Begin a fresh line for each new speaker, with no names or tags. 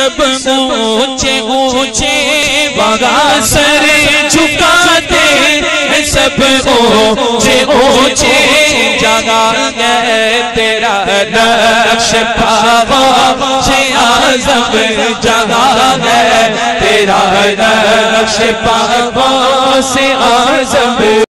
सब ऊंचे ऊंचे वहाँ सर झुकाते सब ऊंचे ऊंचे जगह गए तेरा नक्श पावा से आज़म जगह गए तेरा नक्श पावा से आज़म